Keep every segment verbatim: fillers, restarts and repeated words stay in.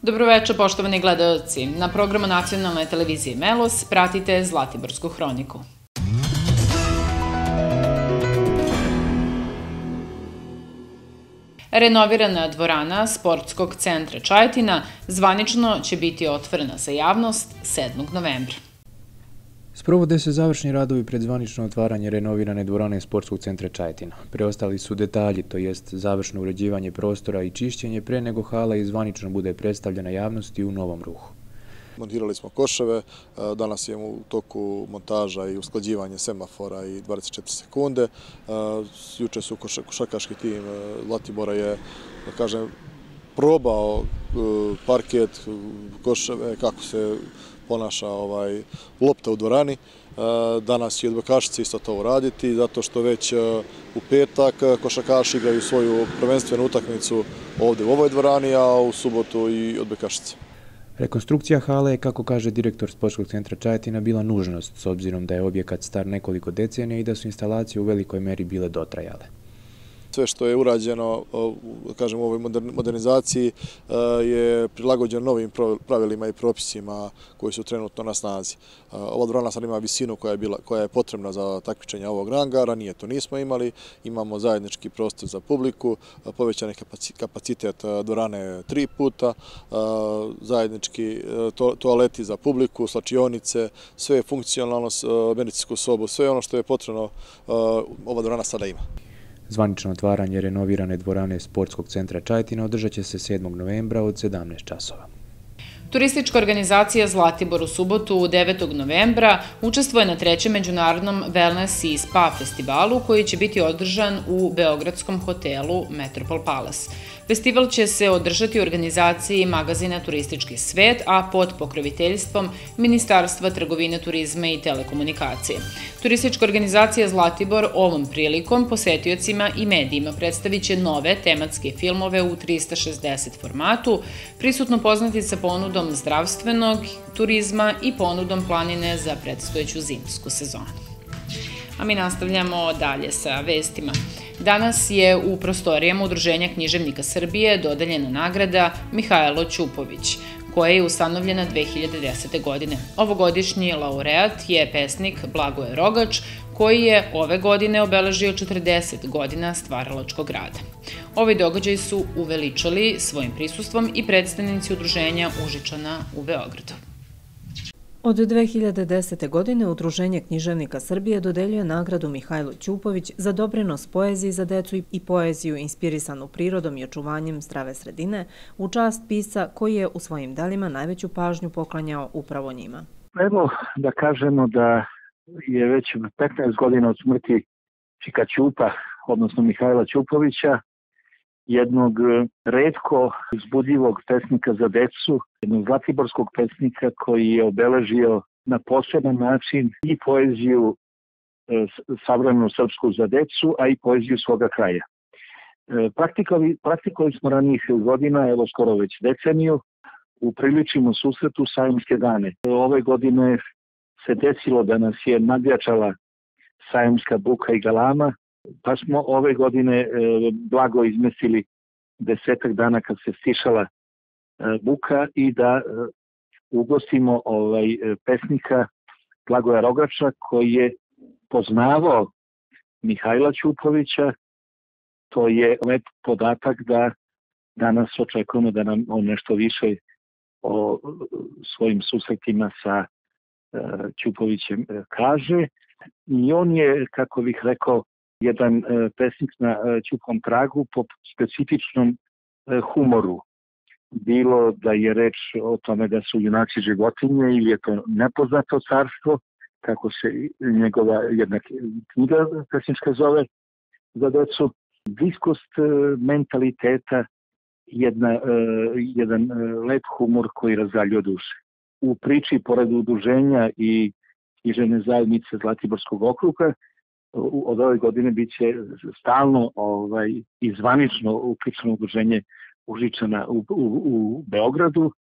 Dobroveče, poštovani gledaoci. Na programu nacionalne televizije Melos pratite Zlatiborsku hroniku. Renovirana dvorana Sportskog centra Čajetina zvanično će biti otvorena za javnost sedmog novembra. Sprovode se završni radovi pred zvanično otvaranje renovirane dvorane Sportskog centra Čajetina. Preostali su detalji, to jest završno uređivanje prostora i čišćenje pre nego hala i zvanično bude predstavljena javnosti u novom ruhu. Montirali smo koševe, danas je u toku montaža i usklađivanje semafora i dvadeset četiri sekunde. Juče su košarkaški tim Zlatibora je, da kažem, probao parket, koševe, kako se ponaša lopta u dvorani. Danas će odbojkašice isto to uraditi, zato što već u petak košarkaši igraju svoju prvenstvenu utakmicu ovdje u ovoj dvorani, a u subotu i odbojkašice. Rekonstrukcija hale je, kako kaže direktor Sportskog centra Čajetina, bila nužnost, s obzirom da je objekat star nekoliko decenija i da su instalacije u velikoj meri bile dotrajale. Sve što je urađeno, kažem, u ovoj modernizaciji je prilagođeno novim pravilima i propisima koji su trenutno na snazi. Ova dvorana sad ima visinu koja je potrebna za takmičenje ovog ranga, ranije to nismo imali. Imamo zajednički prostor za publiku, povećani kapacitet dvorane tri puta, zajednički toaleti za publiku, slačionice, sve je funkcionalno, medicinsku sobu, sve ono što je potrebno ova dvorana sada ima. Zvanično otvaranje renovirane dvorane Sportskog centra Čajetina održat će se sedmog novembra od sedamnaest časova. Turistička organizacija Zlatibor u subotu devetog novembra učestvuje na trećem međunarodnom wellness i spa festivalu koji će biti održan u beogradskom hotelu Metropol Palace. Festival će se održati u organizaciji magazina Turistički svet, a pod pokroviteljstvom Ministarstva trgovine, turizma i telekomunikacije. Turistička organizacija Zlatibor ovom prilikom posetiocima i medijima predstavit će nove tematske filmove u trista šezdeset formatu, prisutno poznati sa ponudom zdravstvenog turizma i ponudom planine za predstojeću zimsku sezonu. A mi nastavljamo dalje sa vestima. Danas je u prostorijama Udruženja književnika Srbije dodeljena nagrada Mihajlo Ćupović, koja je ustanovljena dve hiljade desete. godine. Ovogodišnji laureat je pesnik Blagoje Rogač, koji je ove godine obeležio četrdeset godina stvaralačkog rada. Ovaj događaj su uveličali svojim prisustvom i predstavnici Udruženja Užičana u Beogradu. Od dve hiljade desete. godine Udruženje književnika Srbije dodeljuje nagradu Mihajlo Ćupović za doprinos poeziji za decu i poeziju inspirisanu prirodom i očuvanjem zdrave sredine u čast pisca koji je u svojim delima najveću pažnju poklanjao upravo njima. Evo da kažemo da je već petnaest godina od smrti Čika Ćupa, odnosno Mihajla Ćupovića, jednog retko uzbudljivog pesnika za decu, jednog zlatiborskog pesnika koji je obeležio na poseban način i poeziju savremenu srpsku za decu, a i poeziju svoga kraja. Praktikovali, praktikovali smo ranijih godina, evo skoro već deceniju, upriličimo susretu Sajamske dane. Ove godine se desilo da nas je nadjačala sajamska buka i galama, pa smo ove godine e, blago izmestili desetak dana kad se stišala e, buka i da e, ugostimo ovaj, pesnika Blagoja Rogača koji je poznavao Mihajla Ćupovića. To je lep podatak da danas očekujemo da nam on nešto više o svojim susretima sa e, Ćupovićem kaže. I on je, kako bih rekao, jedan pesnik na Ćupom tragu po specifičnom humoru. Bilo da je reč o tome da su junaci životinje ili je to nepoznato carstvo, kako se njegova jedna knjiga pesnička zove za decu. Bliskost mentaliteta, jedna, jedan lep humor koji razdaljuje duše. U priči pored udruženja i književne zajednice Zlatiborskog okruga od ove godine bit će stalno ovaj, i zvanično uključeno udruženje Užičana u, u, u Beogradu.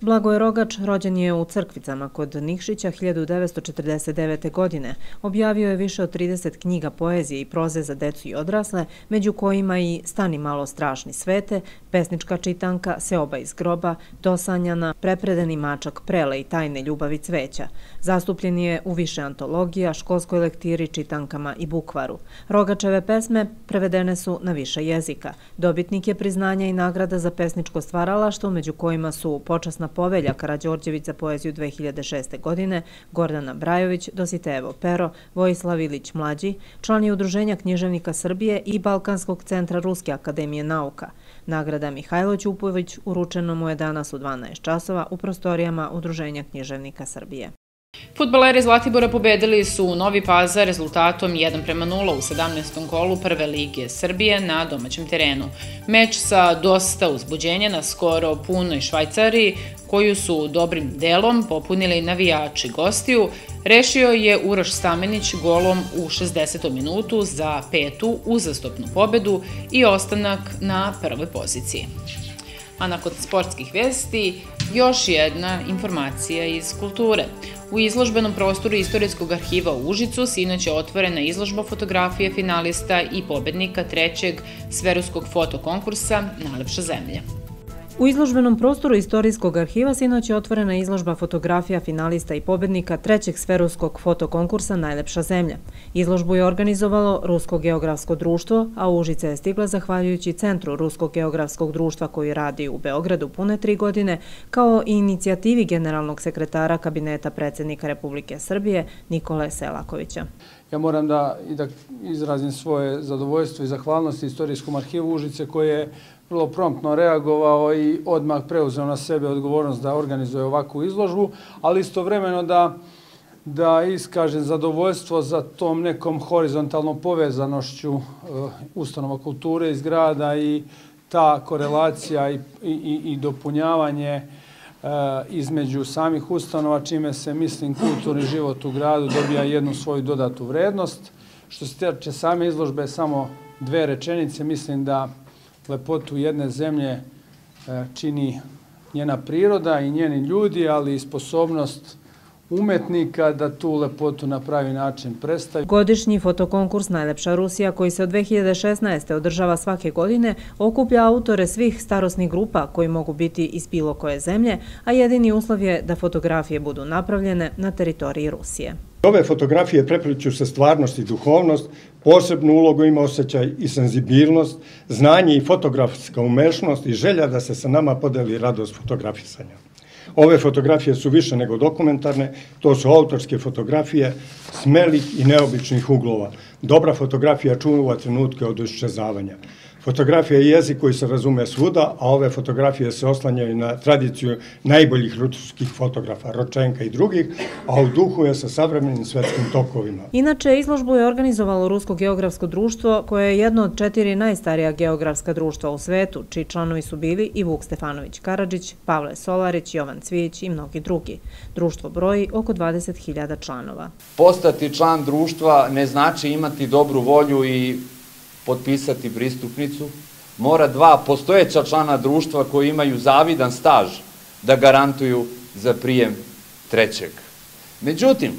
Blagoje Rogač rođen je u Crkvicama kod Nikšića hiljadu devetsto četrdeset devete. godine. Objavio je više od trideset knjiga poezije i proze za decu i odrasle, među kojima i Stani malo strašni svete, Pesnička čitanka, Seoba iz groba, Dosanjana, Prepredeni mačak Prele i Tajne ljubavi cveća. Zastupljen je u više antologija, školskoj lektiri, čitankama i bukvaru. Rogačeve pesme prevedene su na više jezika. Dobitnik je priznanja i nagrada za pesničko stvaralaštvo, među kojima su Počasna povelja Karađorđević za poeziju dve hiljade šeste. godine, Gordana Brajović, Dositejevo pero, Vojislav Ilić mlađi, član je Udruženja književnika Srbije i Balkanskog centra Ruske akademije nauka. Nagrada Mihajlo Ćupović uručeno mu je danas u dvanaest časova u prostorijama Udruženja književnika Srbije. Fudbaleri Zlatibora pobedili su Novi Pazar rezultatom jedan prema nula u sedamnaestom kolu Prve lige Srbije na domaćem terenu. Meč sa dosta uzbuđenja na skoro punoj Švajcariji, koju su dobrim delom popunili navijači gostiju, rešio je Uroš Stamenić golom u šezdesetom minutu za petu uzastopnu pobedu i ostanak na prvoj poziciji. A nakon sportskih vesti, još jedna informacija iz kulture. U izložbenom prostoru Istorijskog arhiva u Užicu sinoć je otvorena izložba fotografije finalista i pobednika trećeg sferuskog fotokonkursa Najlepša zemlja. U izložbenom prostoru Istorijskog arhiva sinoć je otvorena izložba fotografija finalista i pobednika trećeg sferuskog fotokonkursa Najlepša zemlja. Izložbu je organizovalo Rusko geografsko društvo, a u Užice je stigla zahvaljujući Centru Ruskog geografskog društva koji radi u Beogradu pune tri godine, kao i inicijativi generalnog sekretara Kabineta predsjednika Republike Srbije Nikole Selakovića. Ja moram da izrazim svoje zadovoljstvo i zahvalnost Istorijskom arhivu Užice koji je vrlo promptno reagovao i odmah preuzeo na sebe odgovornost da organizuje ovakvu izložbu, ali istovremeno da, da iskažem zadovoljstvo za tom nekom horizontalnom povezanošću uh, ustanova kulture iz grada i ta korelacija i, i, i dopunjavanje uh, između samih ustanova, čime se, mislim, kulturni život u gradu dobija jednu svoju dodatu vrednost. Što se tiče same izložbe, samo dve rečenice, mislim da lepotu jedne zemlje čini njena priroda i njeni ljudi, ali i sposobnost umetnika da tu lepotu na pravi način predstavi. Godišnji fotokonkurs Najlepša Rusija, koji se od dve hiljade šesnaeste. održava svake godine, okuplja autore svih starosnih grupa koji mogu biti iz bilo koje zemlje, a jedini uslov je da fotografije budu napravljene na teritoriji Rusije. Ove fotografije prepliću se stvarnost i duhovnost, posebnu ulogu ima osjećaj i senzibilnost, znanje i fotografska umešnost i želja da se sa nama podeli radost fotografisanja. Ove fotografije su više nego dokumentarne, to su autorske fotografije smelih i neobičnih uglova. Dobra fotografija čuva trenutke od iščezavanja. Fotografija je jezik koji se razume svuda, a ove fotografije se oslanjaju na tradiciju najboljih ruskih fotografa, Ročenka i drugih, a u duhu je sa savremenim svetskim tokovima. Inače, izložbu je organizovalo Rusko geografsko društvo, koje je jedno od četiri najstarija geografska društva u svetu, čiji članovi su bili i Vuk Stefanović Karadžić, Pavle Solarić, Jovan Cvijić i mnogi drugi. Društvo broji oko dvadeset hiljada članova. Postati član društva ne znači imati dobru volju i potpisati pristupnicu, mora dva postojeća člana društva koji imaju zavidan staž da garantuju za prijem trećeg. Međutim,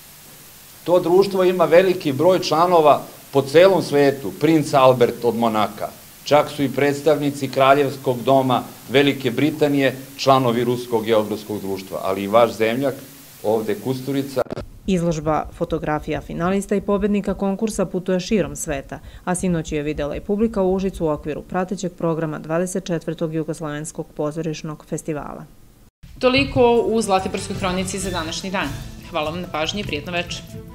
to društvo ima veliki broj članova po celom svetu, princ Albert od Monaka, čak su i predstavnici Kraljevskog doma Velike Britanije članovi Ruskog geografskog društva, ali i vaš zemljak, ovde Kusturica. Izložba fotografija finalista i pobednika konkursa putuje širom sveta, a sinoć je videla i publika u Užicu u okviru pratećeg programa dvadeset četvrtog Jugoslovenskog pozorišnog festivala. Toliko u Zlatiborskoj hronici za današnji dan. Hvala vam na pažnji i prijetno večer.